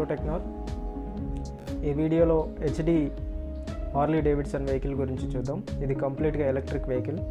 to Teqnar. ఈ వీడియోలో HD Harley Davidson vehicle గురించి చూద్దాం. ఇది కంప్లీట్గా ఎలక్ట్రిక్ వెహికల్.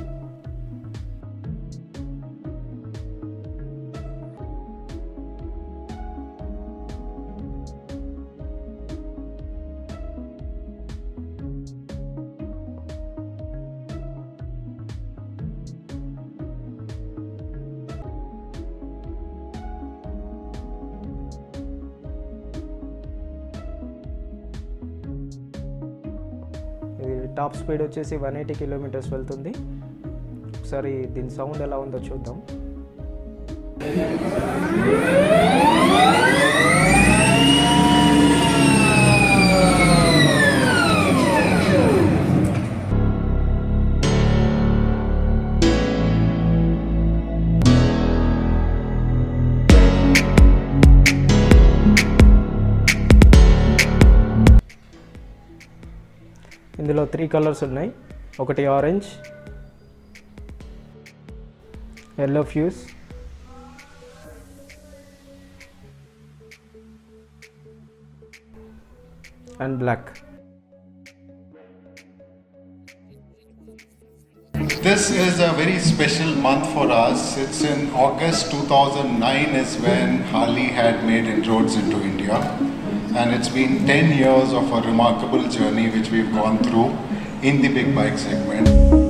టాప్ స్పీడ్ వచ్చేసి 180 కిలోమీటర్స్ వెళ్తుంది. ఒకసారి దీని సౌండ్ ఎలా ఉందో చూద్దాం. ఇందులో 3 కలర్స్ ఉన్నాయి. ఒకటి orange, yellow fuse, and black. This is a very special month for us. It's in August 2009 is when Harley had made inroads into India. And it's been 10 years of a remarkable journey which we've gone through in the big bike segment.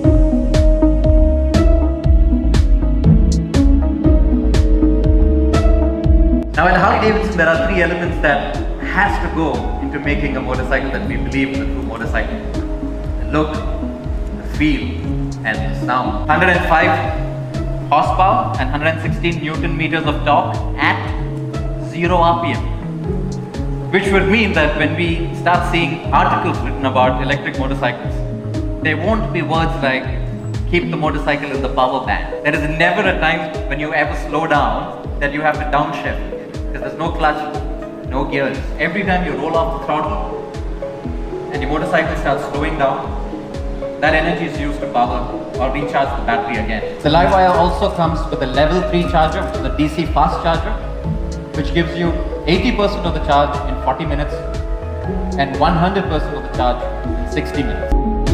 Now in Harley Davidson there are 3 elements that has to go into making a motorcycle that we believe is a true motorcycle. The look, the feel and the sound. 105 horsepower and 116 Newton meters of torque at 0 RPM. Which would mean that when we start seeing articles written about electric motorcycles, there won't be words like keep the motorcycle in the power band. There is never a time when you ever slow down that you have to downshift because there's no clutch, no gears. Every time you roll off the throttle and your motorcycle starts slowing down, that energy is used to power or recharge the battery again. The LiveWire also comes with a level 3 charger, the DC fast charger, which gives you 80% of the charge in 40 minutes and 100% of the charge in 60 minutes.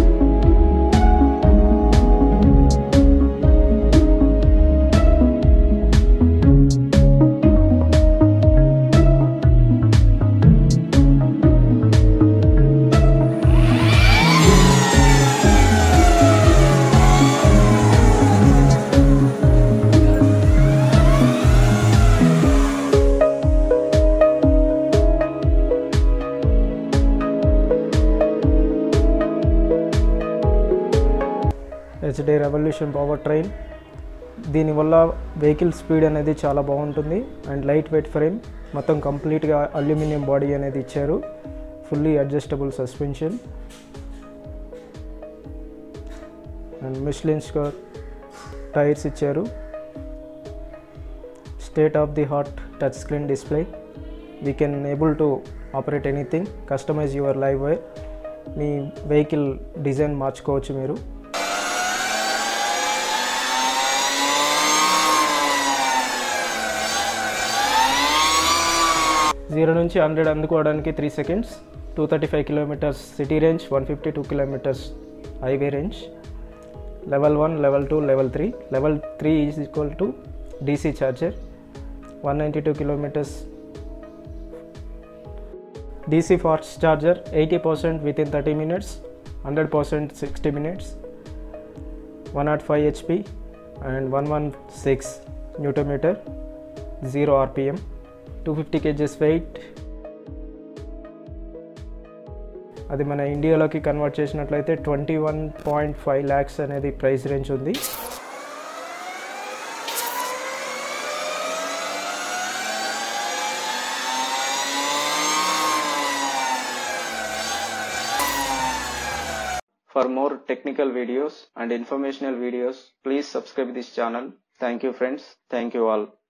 HD revolution power train. దీనివల్ల vehicle speed అనేది చాలా బాగుంటుంది and light weight frame, మొత్తం కంప్లీట్గా aluminium body అనేది ఇచ్చారు. Fully adjustable suspension and Michelin score tyres ఇచ్చారు. State of the art touch screen display. We can able to operate anything, customise your LiveWire. మీ vehicle design మార్చుకోవచ్చు మీరు. 0 నుంచి 100 అందుకోవడానికి 3 seconds. 235 kilometers city range, 152 kilometers highway range. Level 1, level 2, level 3. Level 3 is equal to DC charger. 192 kilometers DC fast charger, 80% within 30 minutes, 100% 60 minutes, 105 HP and 116 Newton meter, 0 RPM, 250 kgs weight. అది మన ఇండియాలోకి convert చేసినట్లయితే 21.5 lakhs అనేది price range ఉంది. For more technical videos and informational videos, please subscribe this channel. Thank you friends. Thank you all.